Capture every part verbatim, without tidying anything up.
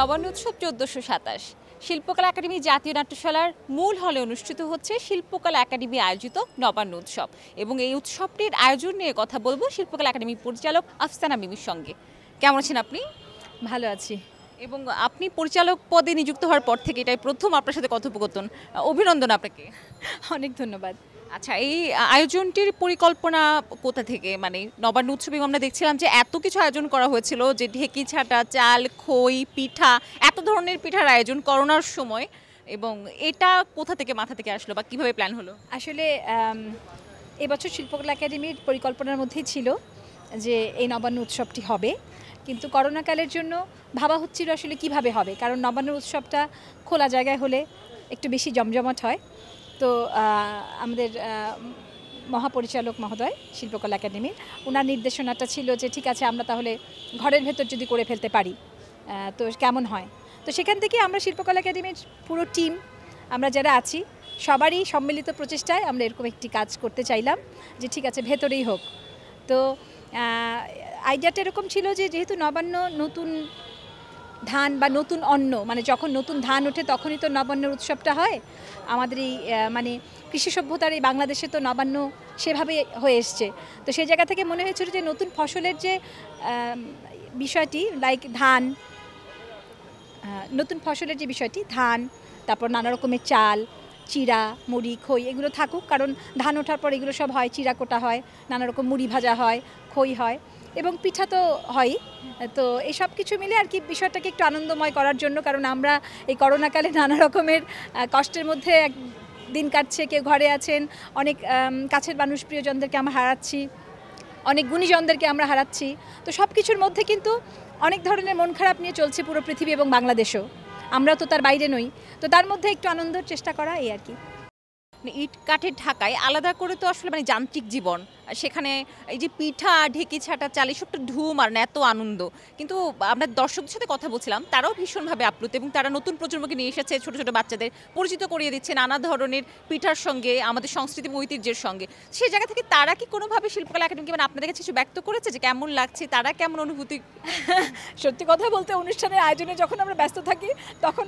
নবান্ন উৎসব চোদ্দশো সাতাশ শিল্পকলা একাডেমি জাতীয় নাট্যশালার মূল হলে অনুষ্ঠিত হচ্ছে শিল্পকলা একাডেমি আয়োজিত নবান্ন উৎসব এবং এই উৎসবটির আয়োজন নিয়ে কথা বলবো শিল্পকলা একাডেমি পরিচালক আফসানা মিমির সঙ্গে। কেমন আছেন আপনি? ভালো আছি। এবং আপনি পরিচালক পদে নিযুক্ত হওয়ার পর থেকে এটাই প্রথম আপনার সাথে কথোপকথন। অভিনন্দন আপনাকে। অনেক ধন্যবাদ। আচ্ছা, এই আয়োজনটির পরিকল্পনা কোথা থেকে, মানে নবান্ন উৎসবে আমরা দেখছিলাম যে এত কিছু আয়োজন করা হয়েছিল, যে ঢেকি ছাটা, চাল, খই, পিঠা, এত ধরনের পিঠার আয়োজন করোনার সময়, এবং এটা কোথা থেকে মাথা থেকে আসলো বা কিভাবে প্ল্যান হলো? আসলে এবছর শিল্পকলা একাডেমির পরিকল্পনার মধ্যেই ছিল যে এই নবান্ন উৎসবটি হবে, কিন্তু করোনাকালের জন্য ভাবা হচ্ছিল আসলে কিভাবে হবে, কারণ নবান্ন উৎসবটা খোলা জায়গায় হলে একটু বেশি জমজমাট হয়। তো আমাদের মহাপরিচালক মহোদয় শিল্পকলা একাডেমির ওনার নির্দেশনাটা ছিল যে ঠিক আছে, আমরা তাহলে ঘরের ভেতর যদি করে ফেলতে পারি তো কেমন হয়। তো সেখান থেকে আমরা শিল্পকলা একাডেমির পুরো টিম, আমরা যারা আছি সবারই সম্মিলিত প্রচেষ্টায় আমরা এরকম একটি কাজ করতে চাইলাম যে ঠিক আছে ভেতরেই হোক। তো আইডিয়াটা এরকম ছিল যে যেহেতু নবান্ন নতুন ধান বা নতুন অন্ন, মানে যখন নতুন ধান ওঠে তখনই তো নবান্নের উৎসবটা হয়। আমাদের এই মানে কৃষি সভ্যতার এই বাংলাদেশে তো নবান্ন সেভাবে হয়ে এসছে। তো সেই জায়গা থেকে মনে হয়েছিল যে নতুন ফসলের যে বিষয়টি, লাইক ধান, নতুন ফসলের যে বিষয়টি ধান, তারপর নানা রকমের চাল, চিড়া, মুড়ি, খই এগুলো থাকুক, কারণ ধান ওঠার পর এগুলো সব হয়, চিড়া কোটা হয়, নানা রকম মুড়ি ভাজা হয়, খই হয় এবং পিঠা তো হয়ই। তো এই সব কিছু মিলে আর কি বিষয়টাকে একটু আনন্দময় করার জন্য, কারণ আমরা এই করোনাকালে নানা রকমের কষ্টের মধ্যে দিন কাটছে, কেউ ঘরে আছেন, অনেক কাছের মানুষ প্রিয়জনদেরকে আমরা হারাচ্ছি, অনেক গুণীজনদেরকে আমরা হারাচ্ছি। তো সব কিছুর মধ্যে কিন্তু অনেক ধরনের মন খারাপ নিয়ে চলছে পুরো পৃথিবী এবং বাংলাদেশও, আমরা তো তার বাইরে নই। তো তার মধ্যে একটু আনন্দের চেষ্টা করা, এই আর কি। ইট কাঠের ঢাকায় আলাদা করে তো আসলে মানে যান্ত্রিক জীবন, সেখানে এই যে পিঠা, ঢেকি ছাটা, চাল, এসবটা ধুম আর না এত আনন্দ। কিন্তু আমরা দর্শকদের সাথে কথা বলছিলাম, তারাও ভীষণভাবে আপ্লুত এবং তারা নতুন প্রজন্মকে নিয়ে এসেছে, ছোটো ছোটো বাচ্চাদের পরিচিত করিয়ে দিচ্ছে নানা ধরনের পিঠার সঙ্গে, আমাদের সংস্কৃতি ঐতিহ্যের সঙ্গে। সেই জায়গা থেকে তারা কি কোনোভাবে শিল্পকলা একাডেমিকে মানে আপনাদের কাছে কিছু ব্যক্ত করেছে যে কেমন লাগছে, তারা কেমন অনুভূতি? সত্যি কথা বলতে অনুষ্ঠানের আয়োজনে যখন আমরা ব্যস্ত থাকি তখন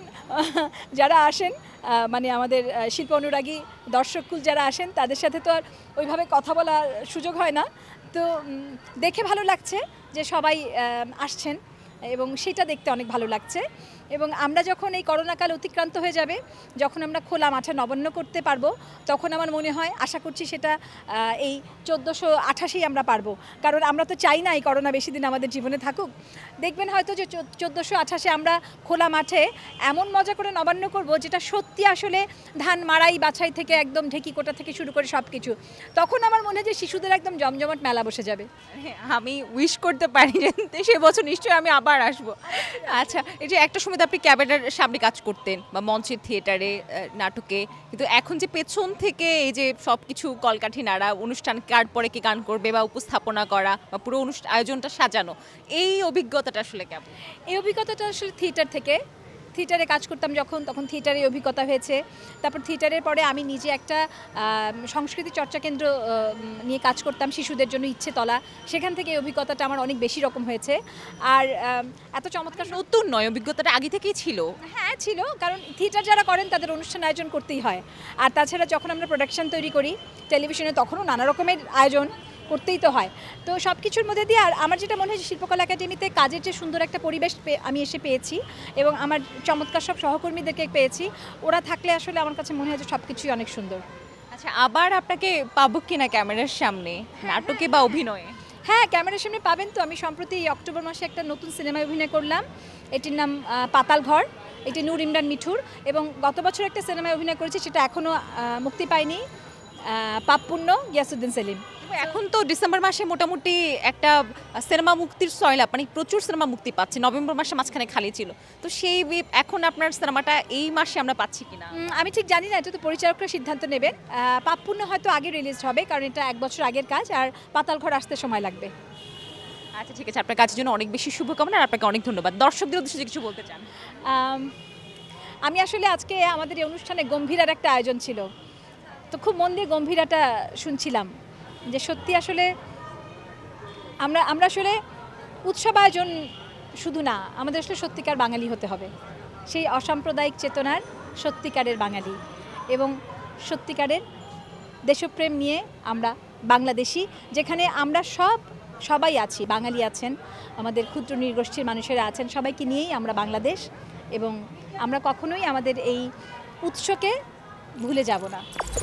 যারা আসেন, মানে আমাদের শিল্প অনুরাগী দর্শককুল যারা আসেন, তাদের সাথে তো আর ওইভাবে কথা বলার সুযোগ হয় না। তো দেখে ভালো লাগছে যে সবাই আসছেন এবং সেটা দেখতে অনেক ভালো লাগছে। এবং আমরা যখন এই করোনাকাল অতিক্রান্ত হয়ে যাবে, যখন আমরা খোলা মাঠে নবান্ন করতে পারবো, তখন আমার মনে হয়, আশা করছি সেটা এই চোদ্দোশো আঠাশেই আমরা পারবো, কারণ আমরা তো চাই না এই করোনা বেশি দিন আমাদের জীবনে থাকুক। দেখবেন হয়তো যে চোদ্দোশো আঠাশে আমরা খোলা মাঠে এমন মজা করে নবান্ন করব যেটা সত্যি আসলে ধান মাড়াই বাছাই থেকে একদম ঢেকি কোটা থেকে শুরু করে সব কিছু। তখন আমার মনে হয় যে শিশুদের একদম জমজমাট মেলা বসে যাবে। আমি উইশ করতে পারি যে সে বছর নিশ্চয়ই আমি আবার আসবো। আচ্ছা, এই যে একটা সময় আপনি ক্যামেরার সামনে কাজ করতেন বা মঞ্চের থিয়েটারে, নাটকে, কিন্তু এখন যে পেছন থেকে এই যে সব কিছু কলকাঠি নাড়া, অনুষ্ঠান কার পরে কি গান করবে বা উপস্থাপনা করা বা পুরো অনুষ্ঠান আয়োজনটা সাজানো, এই অভিজ্ঞতাটা আসলে কেমন? এই অভিজ্ঞতাটা আসলে থিয়েটার থেকে, থিয়েটারে কাজ করতাম যখন, তখন থিয়েটারের অভিজ্ঞতা হয়েছে। তারপর থিয়েটারের পরে আমি নিজে একটা সংস্কৃতি চর্চা কেন্দ্র নিয়ে কাজ করতাম শিশুদের জন্য, ইচ্ছে তলা, সেখান থেকে এই অভিজ্ঞতাটা আমার অনেক বেশি রকম হয়েছে। আর এত চমৎকার নতুন নয়, অভিজ্ঞতাটা আগে থেকেই ছিল। হ্যাঁ ছিল, কারণ থিয়েটার যারা করেন তাদের অনুষ্ঠান আয়োজন করতেই হয়। আর তাছাড়া যখন আমরা প্রোডাকশন তৈরি করি টেলিভিশনে, তখনও নানা রকমের আয়োজন করতেই তো হয়। তো সব কিছুর মধ্যে দিয়ে আর আমার যেটা মনে হয় শিল্পকলা একাডেমিতে কাজের যে সুন্দর একটা পরিবেশ আমি এসে পেয়েছি এবং আমার চমৎকার সব সহকর্মীদেরকে পেয়েছি, ওরা থাকলে আসলে আমার কাছে মনে হয় যে সব কিছুই অনেক সুন্দর। আচ্ছা, আবার আপনাকে পাবো কিনা ক্যামেরার সামনে নাটকে বা অভিনয়ে? হ্যাঁ, ক্যামেরার সামনে পাবেন তো। আমি সম্প্রতি এই অক্টোবর মাসে একটা নতুন সিনেমায় অভিনয় করলাম, এটির নাম পাতাল ঘর, এটি নূর ইমরান মিঠুর। এবং গত বছর একটা সিনেমায় অভিনয় করেছি, সেটা এখনও মুক্তি পায়নি, পাপপুণ্য, গিয়াসউদ্দিন সেলিম। এখন তো ডিসেম্বর মাসে মোটামুটি একটা সিনেমা মুক্তির সয়লাভ, মানে প্রচুর সিনেমা মুক্তি পাচ্ছে। নভেম্বর মাসে মাঝখানে খালি ছিল, তো সেই এখন আপনার সিনেমাটা এই মাসে আমরা পাচ্ছি কিনা আমি ঠিক জানি না, এটা তো পরিচালকরা সিদ্ধান্ত নেবেন। পাপপুণ্য হয়তো আগে রিলিজ হবে, কারণ এটা এক বছর আগের কাজ, আর পাতাল ঘর আসতে সময় লাগবে। আচ্ছা ঠিক আছে, আপনার কাজের জন্য অনেক বেশি শুভকামনা আর আপনাকে অনেক ধন্যবাদ। দর্শকদের উদ্দেশ্যে কিছু বলতে চান? আমি আসলে আজকে আমাদের এই অনুষ্ঠানে গম্ভীরার একটা আয়োজন ছিল, তো খুব মন দিয়ে গম্ভীরাটা শুনছিলাম, যে সত্যি আসলে আমরা আমরা আসলে উৎসব আয়োজন শুধু না, আমাদের আসলে সত্যিকার বাঙালি হতে হবে, সেই অসাম্প্রদায়িক চেতনার সত্যিকারের বাঙালি এবং সত্যিকারের দেশপ্রেম নিয়ে আমরা বাংলাদেশি, যেখানে আমরা সব সবাই আছি, বাঙালি আছেন, আমাদের ক্ষুদ্র নৃগোষ্ঠীর মানুষেরা আছেন, সবাইকে নিয়েই আমরা বাংলাদেশ এবং আমরা কখনোই আমাদের এই উৎসকে ভুলে যাব না।